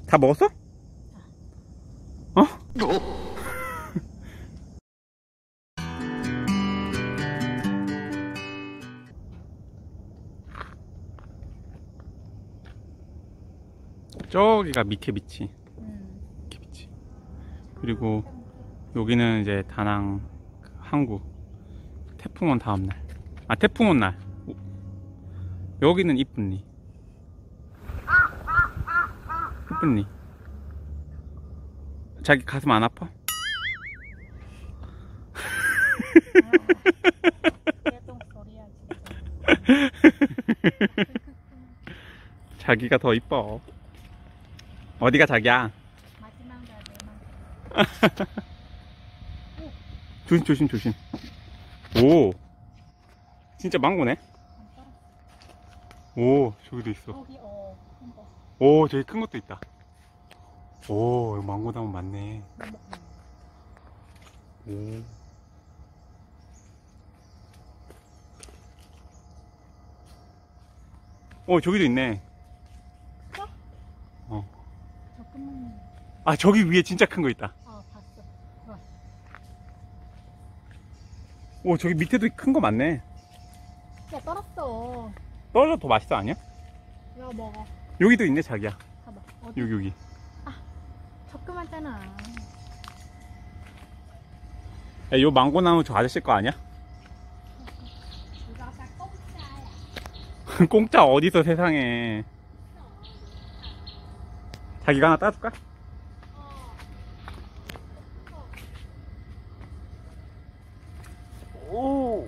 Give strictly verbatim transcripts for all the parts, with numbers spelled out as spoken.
다 먹었어? 어? 저기가 미케비치. 음. 미케비치. 그리고 여기는 이제 다낭 항구. 태풍 온 다음날. 아, 태풍 온 날. 여기는 이쁜리. 이쁜리. 자기 가슴 안 아파? 개똥 소리야 자기가 더 이뻐. 어디가 자기야? 마지막 날에만. 조심 조심 조심. 오, 진짜 망고네. 오, 저기도 있어. 거기 어. 큰 거. 오, 저기 큰 것도 있다. 오, 여기 망고 나무 많네. 오. 어, 저기도 있네. 어. 조금만. 아, 저기 위에 진짜 큰 거 있다. 어, 봤어. 좋아. 오, 저기 밑에도 큰 거 많네. 야, 떨었어. 떨어져 더 맛있어, 아니야? 이거 먹어. 여기도 있네, 자기야. 봐봐. 어디? 여기, 여기. 조그맣잖아. 야, 요 망고 나무 저 아저씨 거 아니야? 이거 아까 공짜야. 공짜 어디서 세상에. 자기가 하나 따줄까? 오.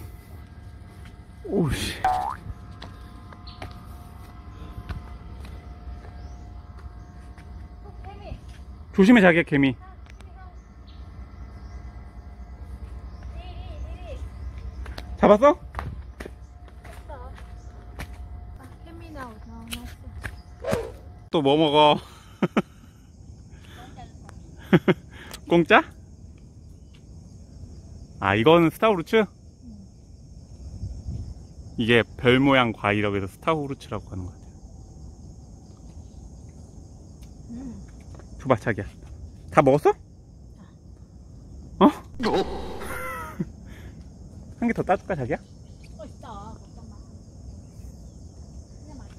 오씨. 개미. 조심해, 자기야, 개미. 잡았어? 아, 개미 나오 나왔어. 또 뭐 먹어? 공짜? 아, 이거는 스타후르츠? 이게 별 모양 과일이라고 해서 스타후르츠라고 하는 것 같아요. 음. 줘봐, 자기야. 다 먹었어? 어? 한 개 더 따줄까, 자기야? 어, 있어. 걱정 마. 그냥 많다.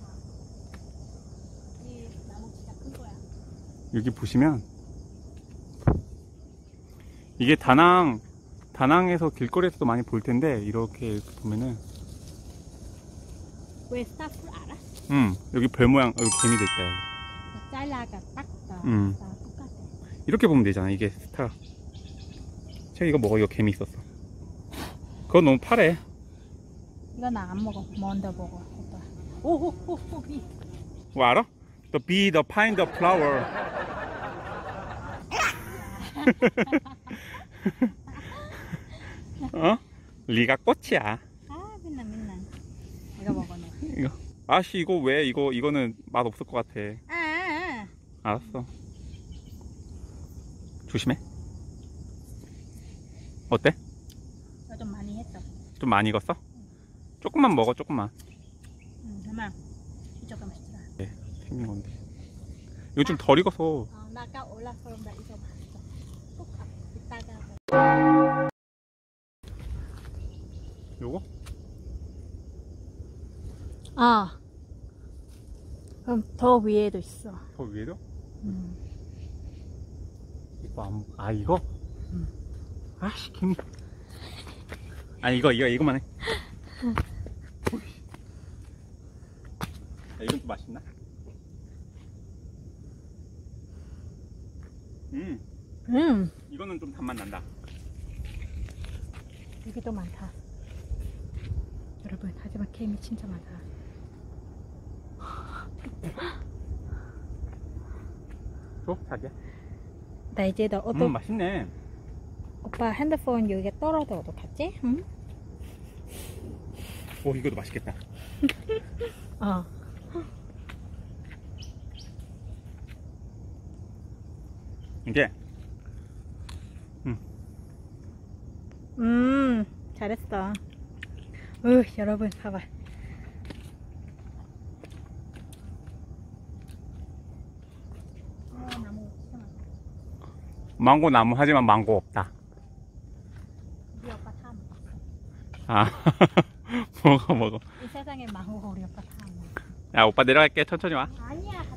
이 나무 진짜 큰 거야. 여기 보시면 이게 다낭 다낭에서 길거리에서도 많이 볼 텐데, 이렇게, 이렇게 보면은 왜 스타풀 알아? 음 여기 별 모양, 여기 개미도 있다. 잘라가 딱 다. 음. 다 똑같아. 이렇게 보면 되잖아. 이게 스타. 제가 이거 먹어. 이거 개미 있었어. 그건 너무 파래. 이거 나 안 먹어. 먼저 먹어. 오빠. 오오오오 비. 뭐 알아? The bee, the pine, the flower. 어? 리가 꽃이야. 아, 맨날 맨날. 이거 먹어 너. 이거. 아씨, 이거 왜? 이거 이거는 맛 없을 것 같아. 아, 아. 알았어. 조심해. 어때? 이거 좀 많이 했어. 좀 많이 익었어? 조금만 먹어, 조금만. 응, 정말. 이쪽가 맛있더라. 네, 생긴 건데. 이거 좀 덜 익어서. 어, 나 아까 올라서 나 이거 맛있어. 꼭 가. 이따가. 요거? 아. 그럼 더 위에도 있어. 더 위에도? 음. 이거 안, 아, 이거? 음. 아씨, 개미. 아, 이거, 이거, 이거만 해. 야, 이건 또 맛있나? 음, 음. 이거는 좀 단맛 난다. 여기도 많다. 여러분, 하지만 개미 진짜 많다. 줘, 자기야. 나 이제 너 어떤 음, 맛있네. 오빠 핸드폰 여기에 떨어져 어떡하지? 응? 오, 이것도 맛있겠다. 어. 이게, 음, 음, 잘했어. 으, 여러분, 봐봐. 망고 나무 하지만 망고 없다. 우리 오빠 다 먹었어. 아 먹어 먹어. 이 세상에 망고 우리 오빠 다 먹었어. 야 오빠 내려갈게 천천히 와. 아니야.